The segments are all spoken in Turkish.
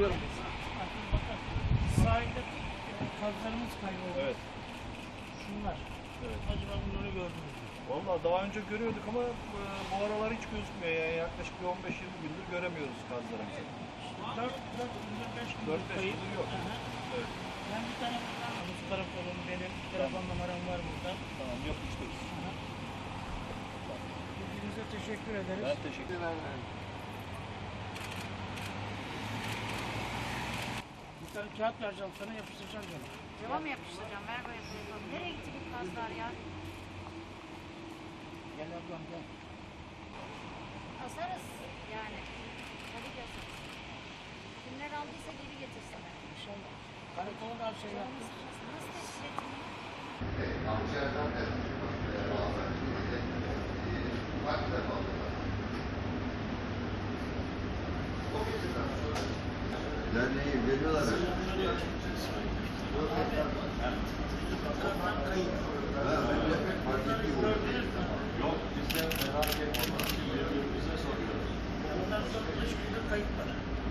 görüyorum. Sahilde kazlarımız kayboldu. Evet. Şunlar. Evet. Acaba bunları gördünüz mü? Vallahi daha önce görüyorduk ama bu aralar hiç gözükmüyor. Yani yaklaşık bir 15-20 gündür göremiyoruz kazlarımızı. 4 gündür 5 gündür 4-5 kayıp. gündür yok. Aha. Evet. Ben bir tane buradan aldım. Şu taraf olun benim. Telefon numaram var burada. Tamam, yok isteriz. Bilginize teşekkür ederiz. Ben teşekkür ederim. Bir tane kağıt vereceğim sana, yapıştıracağım canım. Devam mı yapıştıracağım? Ver böyle yapalım. Nereye gitti bu kazlar ya? Gel ablam gel. Asarız yani. Tabii ki asarız. Kimler aldıysa geri getirsinler. İnşallah. Karakola da şey yaptık. Nasıl teşkil ettin? Derneği veriyorlar. Yok, bizde merak etme. Bize soruyoruz. Bunlar son 5 gündür kayıplar.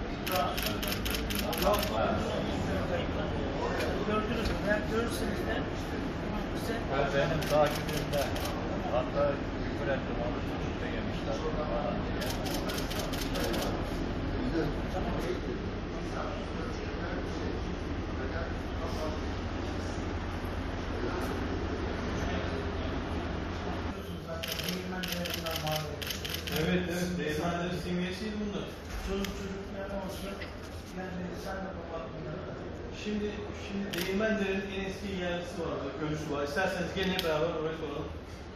Gördünüz mü? Eğer görürseniz de bize Benim takibimde. Hatta küfür ettim, onu suçta yemişler. Evet, değirmenlerin simgesiydi bunlar. çocuklar olsun. Yani sen de babalar. Şimdi değirmenlerin en eski yerlisi var orada, köylüsü var. İsterseniz gelin hep beraber oraya soralım.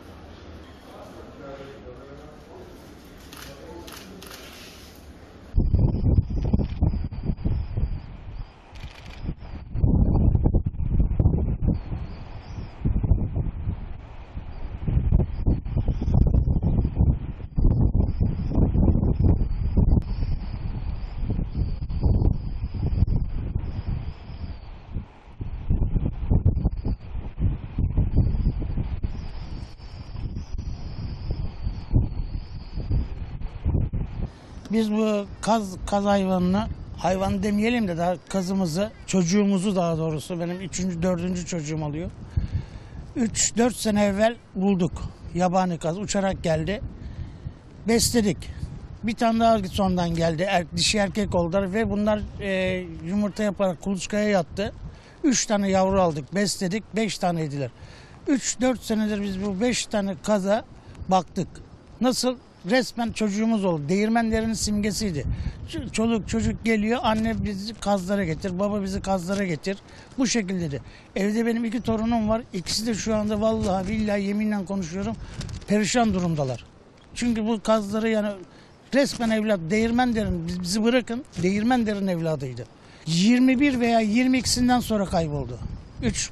Biz bu kaz hayvanını, hayvan demeyelim de daha kazımızı, çocuğumuzu daha doğrusu benim 3. 4. çocuğum oluyor. 3-4 sene evvel bulduk. Yabani kaz uçarak geldi. Besledik. Bir tane daha sondan geldi. Dişi erkek oldular ve bunlar yumurta yaparak kuluçkaya yattı. 3 tane yavru aldık, besledik. 5 tane yediler. 3-4 senedir biz bu 5 tane kaza baktık. Nasıl? Resmen çocuğumuz oldu. Değirmenlerin simgesiydi. Çoluk çocuk geliyor, anne bizi kazlara getir, baba bizi kazlara getir. Bu şekilde. Evde benim 2 torunum var. İkisi de şu anda vallahi billahi yeminle konuşuyorum, perişan durumdalar. Çünkü bu kazları yani resmen evlat, değirmenlerin, bizi bırakın, değirmenlerin evladıydı. 21 veya 22'sinden sonra kayboldu. 3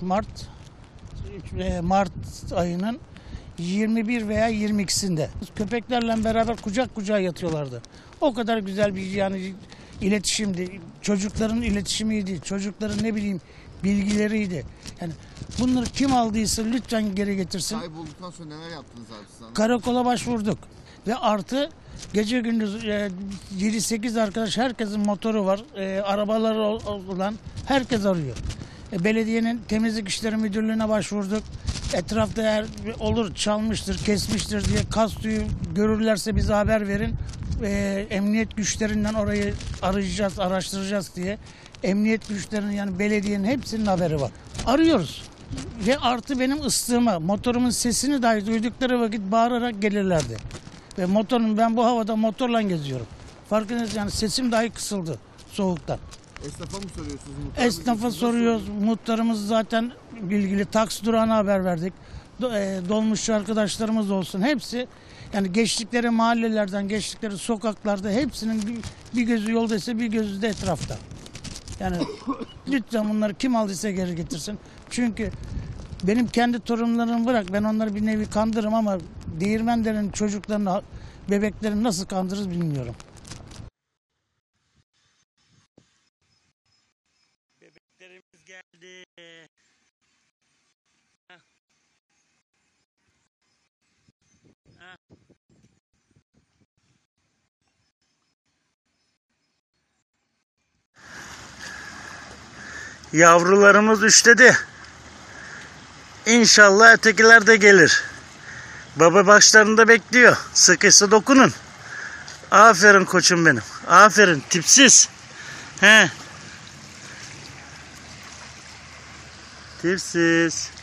Mart ayının 21 veya 22'sinde. Köpeklerle beraber kucak kucağa yatıyorlardı. O kadar güzel bir yani iletişimdi. Çocukların iletişimiydi. Çocukların ne bileyim bilgileriydi. Yani bunları kim aldıysa lütfen geri getirsin. Kaybolduktan sonra neler yaptınız abi siz? Karakola başvurduk. Ve artı gece gündüz 7-8 arkadaş, herkesin motoru var. Arabaları olan herkes arıyor. Belediyenin temizlik işleri müdürlüğüne başvurduk. Etrafta eğer olur çalmıştır, kesmiştir diye Kastu'yu görürlerse bize haber verin. Emniyet güçlerinden orayı arayacağız, araştıracağız diye. Emniyet güçlerinin yani belediyenin hepsinin haberi var. Arıyoruz. Ve artı benim ıslığıma, motorumun sesini dahi duydukları vakit bağırarak gelirlerdi. Ve ben bu havada motorla geziyorum. Farkındaysanız yani sesim dahi kısıldı soğuktan. Esnafa mı soruyorsunuz? Esnafa soruyoruz. Muhtarımız zaten bilgili. Taksi durağına haber verdik. Dolmuşçu arkadaşlarımız olsun. Hepsi yani geçtikleri mahallelerden, geçtikleri sokaklarda hepsinin bir gözü yoldaysa bir gözü de etrafta. Yani lütfen bunları kim aldıysa geri getirsin. Çünkü benim kendi torunlarımı bırak, ben onları bir nevi kandırırım ama değirmenlerin çocuklarını, bebeklerini nasıl kandırırız bilmiyorum. Bebeklerimiz geldi. Yavrularımız üçledi. İnşallah ötekiler de gelir. Baba başlarında bekliyor. Sıkıysa dokunun. Aferin koçum benim. Aferin tipsiz. He. Tipsiz.